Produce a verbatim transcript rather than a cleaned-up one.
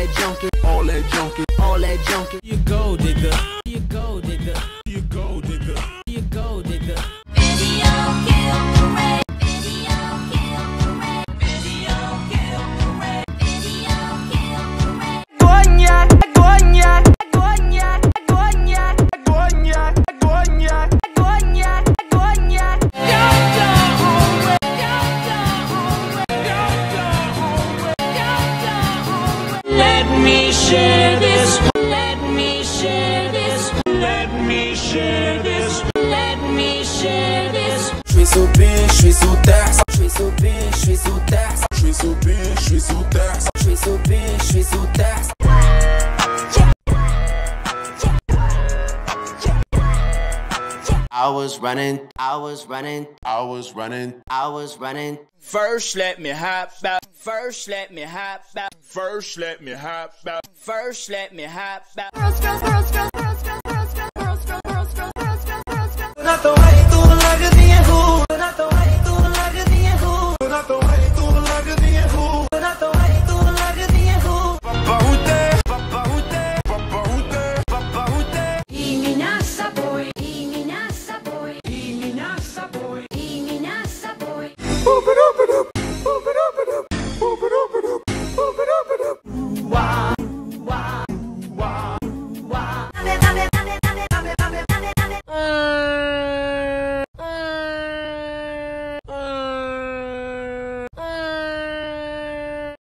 that junkie, all that junkie, all that junkie. You go digger, you go digger, you go digger, you go digger. Video kill parade, video kill parade, video kill parade, video kill parade. Gonya, gonya, gonya, gonya, gonya, gonya, gonya, gonya. Let me share this, let me share this, let me share this, let me share this. J'suis sous bien, j'suis sous terre, j'suis sous bien, j'suis sous terre, j'suis sous bien, j'suis sous terre, j'suis sous bien, j'suis sous terre. I was running, I was running, I was running, I was running. First let me hop out, first let me hop out, first let me hop out, first let me hop out. Girls, girls, girls, girls, girls, girls, girls, girls, girls, girls, girls, girls, girls, girls. Not the way.